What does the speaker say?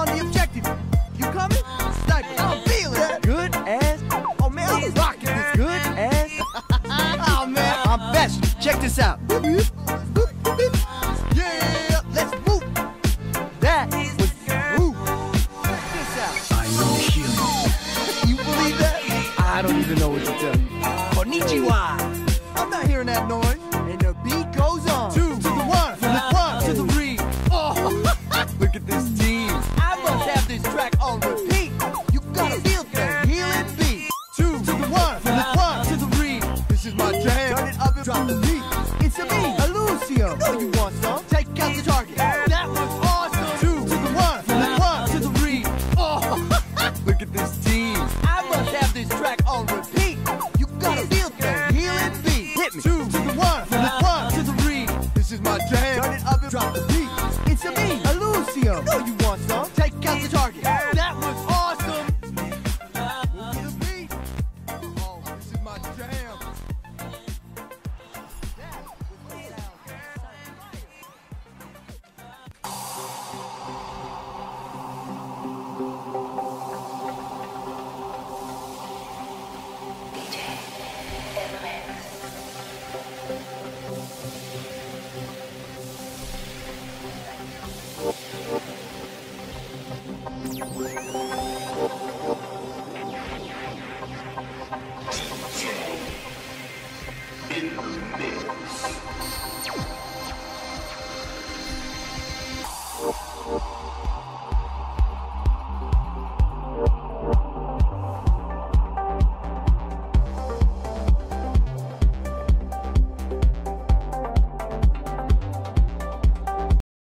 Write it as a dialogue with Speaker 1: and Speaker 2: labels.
Speaker 1: on the objective. You coming? Sniper, I'm feeling it.
Speaker 2: Good ass.
Speaker 1: Oh man, I'm rocking this.
Speaker 2: Good ass.
Speaker 1: Oh man, I'm best. Check this out. Yeah, let's move.
Speaker 2: That was
Speaker 1: Move. Check this out.
Speaker 3: I know healing.
Speaker 1: You believe that?
Speaker 2: I don't even know what to tell you.
Speaker 1: Konnichiwa. I'm not hearing that noise. And the beat goes on. 2 to the 1, from the 1 to the 3. Oh, look at this team. I must have this track on repeat. You gotta feel the healing beat. 2 to the 1, from the 1 to the 3. This is my jam. Turn it up and drop the beat. It's a me, a Lucio. You know you want some. Take out the target. That was awesome. 2 to the 1, from the 1 to the 3. Oh, look at this team. I must have this track on repeat. You gotta feel the healing beat. Hit me. 2 to the 1, from the 1 to the 3. This is my jam. Turn it up and drop the beat. It's a me, a Lucio. You know you want some. Take out the target. That was awesome. Move to the beat. Oh, this is my jam. That was the sound.
Speaker 3: In the mix.